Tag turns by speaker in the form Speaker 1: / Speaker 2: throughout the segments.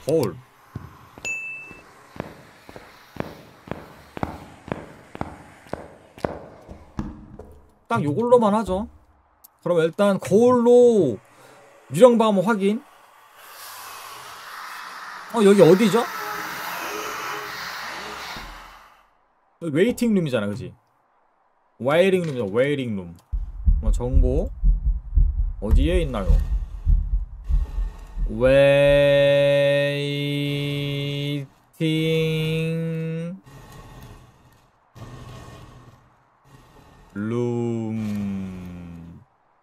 Speaker 1: 거울. 딱 요걸로만 하죠. 그럼 일단 거울로 유령방 한번 확인. 여기 어디죠? 웨이팅 룸이잖아, 그지? 웨이팅 룸이죠, 웨이팅 룸. 정보 어디에 있나요? 웨이팅 룸.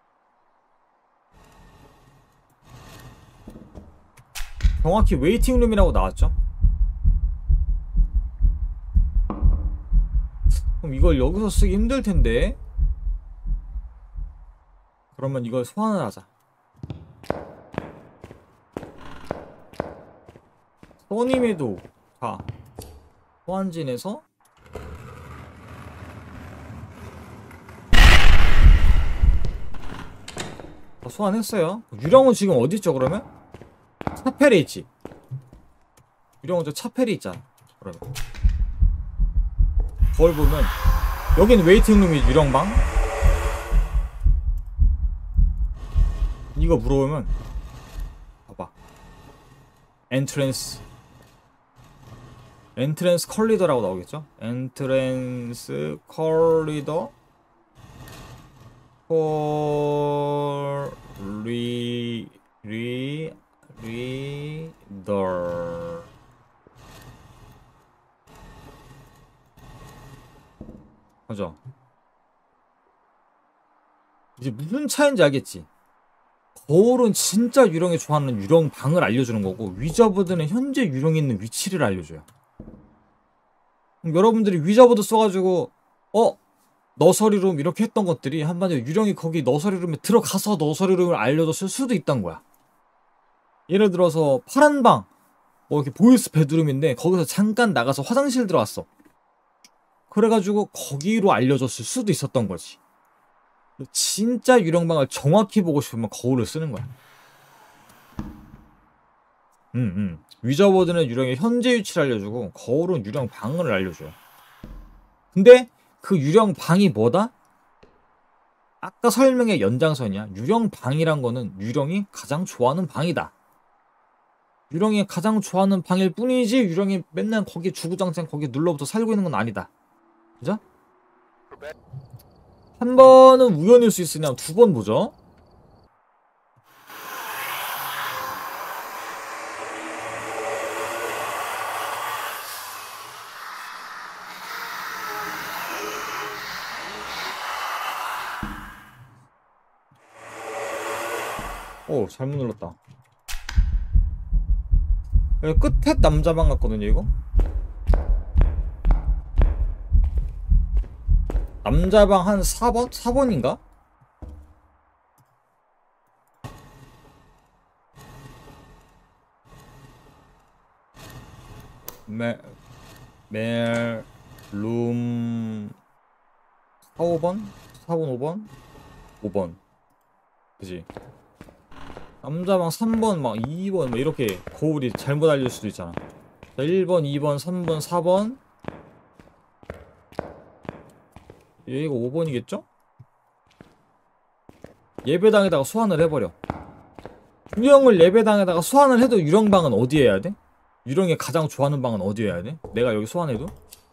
Speaker 1: 정확히 웨이팅 룸이라고 나왔죠? 그럼 이걸 여기서 쓰기 힘들 텐데. 그러면 이걸 소환을 하자. 써님에도 자, 소환진에서 소환했어요. 유령은 지금 어디 있죠? 그러면 차펠에 있지. 유령은 저 차펠에 있잖아. 그러면 거울 보면 여긴 웨이팅룸이 유령방. 이거 물어보면 봐봐. 엔트랜스 컬리더라고 나오겠죠? 엔트랜스 컬리더 리더. 맞아. 이제 무슨 차이인지 알겠지? 거울은 진짜 유령이 좋아하는 유령 방을 알려주는 거고, 위저보드는 현재 유령이 있는 위치를 알려줘요. 그럼 여러분들이 위저보드 써가지고 너서리룸 이렇게 했던 것들이 한마디로 유령이 거기 너서리룸에 들어가서 너서리룸을 알려줬을 수도 있단 거야. 예를 들어서 파란 방 이렇게 보이스 베드룸인데 거기서 잠깐 나가서 화장실 들어왔어. 그래가지고 거기로 알려줬을 수도 있었던 거지. 진짜 유령방을 정확히 보고 싶으면 거울을 쓰는 거야. 위저보드는 유령의 현재 위치를 알려주고 거울은 유령 방을 알려줘요. 근데 그 유령 방이 뭐다? 아까 설명의 연장선이야. 유령 방이란 거는 유령이 가장 좋아하는 방이다. 유령이 가장 좋아하는 방일 뿐이지 유령이 맨날 거기 주구장창 거기 눌러붙어 살고 있는 건 아니다. 그죠? 한 번은 우연일 수 있으냐, 두 번 보죠. 잘못 눌렀다. 여기 끝에 남자방 같거든요, 이거? 남자방 한 4번? 4번인가? 룸 4, 5번? 4번, 5번? 5번. 그지? 남자방 3번, 막 2번, 뭐 이렇게 거울이 잘못 알릴 수도 있잖아. 자, 1번, 2번, 3번, 4번. 얘가 5번이겠죠? 예배당에다가 소환을 해버려. 유령을 예배당에다가 소환을 해도 유령방은 어디에 해야 돼? 유령이 가장 좋아하는 방은 어디에 해야 돼? 내가 여기 소환해도?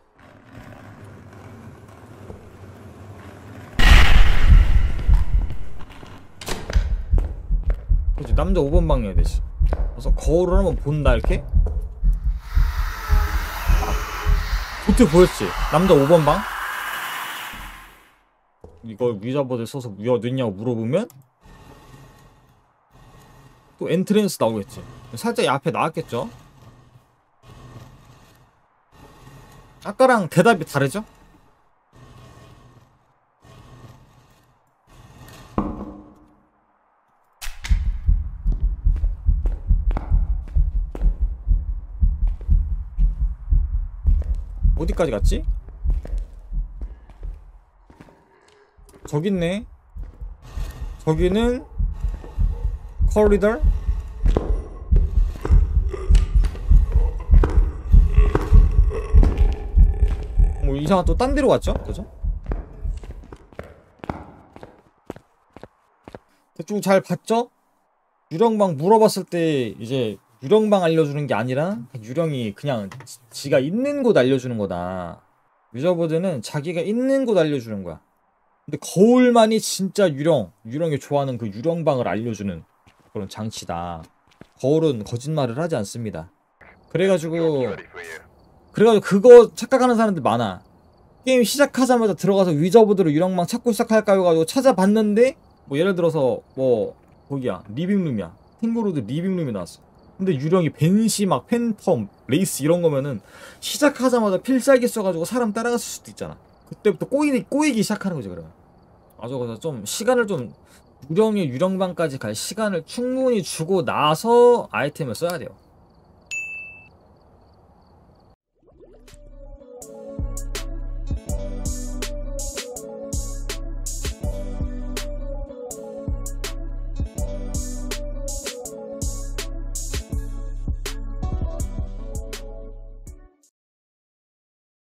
Speaker 1: 그치, 남자 5번 방 해야 되지. 그래서 거울을 한번 본다, 이렇게. 도트 보였지? 남자 5번 방? 이걸 위저보드에 써서 넣냐고 물어보면 또 엔트랜스 나오겠지. 살짝 앞에 나왔겠죠? 아까랑 대답이 다르죠? 어디까지 갔지? 저기 있네. 저기는 코리더. 이상한 또 딴 데로 갔죠? 그죠? 대충 잘 봤죠? 유령방 물어봤을 때 이제 유령방 알려주는 게 아니라 유령이 그냥 지가 있는 곳 알려주는 거다. 위저보드는 자기가 있는 곳 알려주는 거야. 근데 거울만이 진짜 유령이 좋아하는 그 유령방을 알려주는 그런 장치다. 거울은 거짓말을 하지 않습니다. 그래가지고 그거 착각하는 사람들 많아. 게임 시작하자마자 들어가서 위저보드로 유령방 찾고 시작할까 해가지고 찾아봤는데 뭐 예를 들어서 뭐 거기야 리빙룸이야. 탱고로드 리빙룸이 나왔어. 근데 유령이 벤시 막 팬텀 레이스 이런 거면은 시작하자마자 필살기 써가지고 사람 따라갔을 수도 있잖아. 그때부터 꼬이기 시작하는 거지. 그러면 맞아. 그래서 좀 시간을 좀 유령방까지 갈 시간을 충분히 주고 나서 아이템을 써야 돼요.